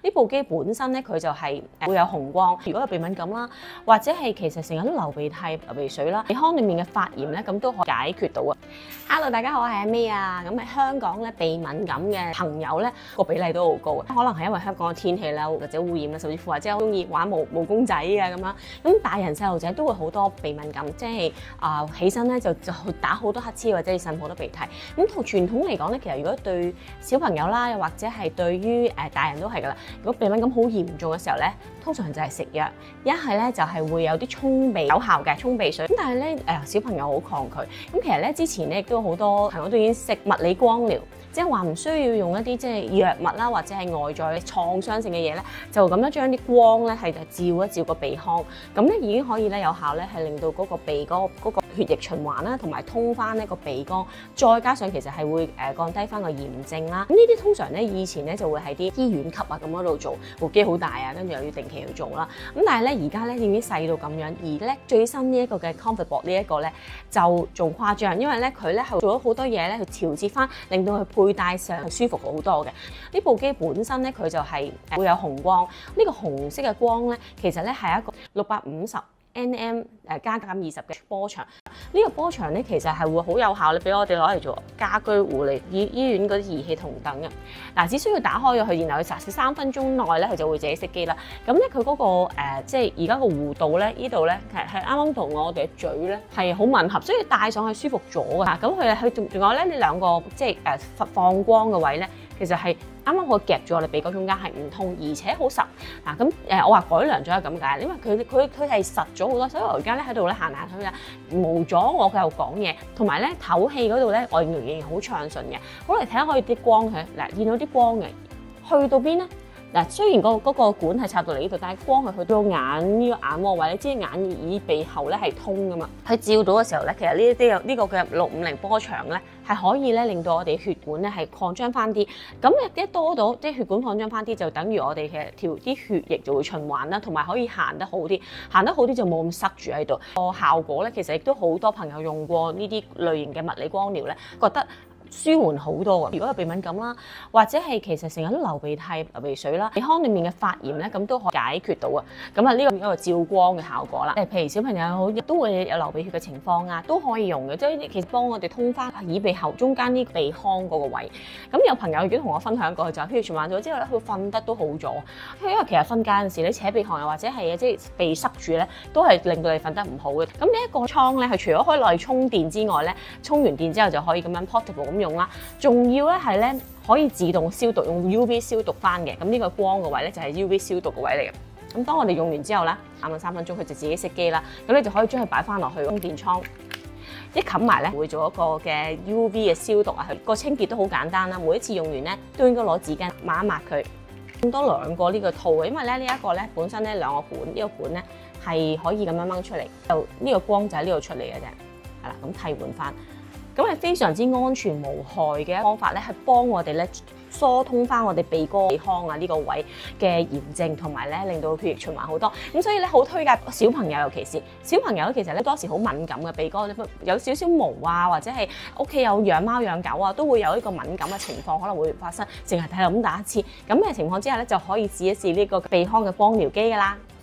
呢部機本身咧佢就係會有紅光，如果有鼻敏感啦，或者係其實成日都流鼻涕、流鼻水啦，鼻腔裡面嘅發炎咧，咁都可以解決到啊。Hello， 大家好，我係阿 May 啊。咁喺香港咧，鼻敏感嘅朋友咧個比例都好高啊。可能係因為香港嘅天氣啦，或者污染啦，甚至乎或者好中意玩毛公仔啊咁樣。咁大人細路仔都會好多鼻敏感，即係起身咧就打好多乞嗤或者擤好多鼻涕。咁同傳統嚟講咧，其實如果對小朋友啦，又或者係對於大人都係噶啦。如果鼻敏感好嚴重嘅時候咧，通常就係食藥，一係咧就係會有啲沖鼻有效嘅沖鼻水。咁但係咧小朋友好抗拒。咁其實咧之前咧亦都好多朋友都已經食物理光療。即係話唔需要用一啲即係藥物啦，或者係外在創傷性嘅嘢咧，就咁樣將啲光咧係照一照個鼻腔，咁咧已經可以咧有效咧係令到嗰個鼻哥嗰個血液循環啦，同埋通翻呢個鼻哥，再加上其實係會降低翻個炎症啦。咁呢啲通常咧以前咧就會喺啲醫院級啊咁嗰度做，部機好大啊，跟住又要定期去做啦。咁但係咧而家咧已經細到咁樣，而咧最新呢一個嘅 Comfortable 呢一個咧就仲誇張，因為咧佢咧係做咗好多嘢咧去調節翻，令到佢佩戴上係舒服好多嘅。呢部機本身咧佢就係會有紅光，呢個紅色嘅光咧其實咧係一個650 nm 加減20嘅波長。呢個波長咧其實係會好有效咧，俾我哋攞嚟做家居護理、醫院嗰啲儀器同等嘅。嗱，只需要打開咗佢，然後佢3分鐘內咧佢就會自己熄機啦。咁咧佢嗰個即係而家個弧度咧，呢度咧其實係啱啱同我哋嘅嘴咧係好吻合，所以戴上去舒服咗㗎。咁佢仲有咧呢兩個即係放光嘅位咧，其實係啱啱可以夾住我哋鼻哥中間係唔痛，而且好實。嗱咁我話改良咗係咁解，因為佢係實咗好多，所以我而家咧喺度咧行嚟行去啦，無阻我繼續講嘢，同埋咧唞氣嗰度咧我仍然好暢順嘅。好嚟睇下可以啲光佢，嗱見到啲光嘅去到邊咧？嗱，雖然嗰個管係插到嚟呢度，但係光係去到眼呢個眼窩位，你知眼耳鼻喉咧係通噶嘛？佢照到嘅時候咧，其實呢啲呢個嘅650波長咧係可以咧令到我哋血管咧係擴張翻啲。咁一多到即係血管擴張翻啲，就等於我哋嘅啲血液就會循環啦，同埋可以行得好啲。行得好啲就冇咁塞住喺度。個效果咧其實亦都好多朋友用過呢啲類型嘅物理光療咧，覺得舒緩好多㗎。如果有鼻敏感啦，或者係其實成日都流鼻涕、流鼻水啦，鼻腔裡面嘅發炎咧，咁都可以解決到啊。咁啊呢個一個照光嘅效果啦。譬如小朋友都會有流鼻血嘅情況啊，都可以用嘅。即係其實幫我哋通翻耳鼻喉中間呢鼻腔嗰個位。咁有朋友已經同我分享過，就係譬如全完咗之後咧，佢瞓得都好咗。因為其實瞓覺嗰陣時你扯鼻鼾又或者係即係鼻塞住咧，都係令到你瞓得唔好嘅。咁呢一個倉咧係除咗可以攞嚟充電之外咧，充完電之後就可以咁樣 portable 咁用啦。仲要咧係咧可以自動消毒，用 UV 消毒翻嘅。咁呢個光嘅位咧就係 UV 消毒嘅位嚟嘅。咁當我哋用完之後咧，啱啱3分鐘佢就自己熄機啦。咁你就可以將佢擺翻落去充電倉，一冚埋咧會做一個嘅 UV 嘅消毒啊。個清潔都好簡單啦。每一次用完咧都應該攞紙巾抹一抹佢。咁多兩個呢個套嘅，因為咧呢一個咧本身咧兩個管，呢個管咧係可以咁樣掹出嚟，就呢個光就喺呢度出嚟嘅啫。係啦，咁替換翻。咁係非常之安全無害嘅方法咧，係幫我哋咧疏通翻我哋鼻哥、鼻腔啊呢個位嘅炎症，同埋咧令到血液循環好多。咁所以咧好推介小朋友，尤其是小朋友咧，其實咧多時好敏感嘅鼻哥，有少少毛啊，或者係屋企有養貓養狗啊，都會有呢個敏感嘅情況可能會發生。淨係睇咁打一次咁嘅情況之下咧，就可以試一試呢個鼻腔嘅光療機㗎啦。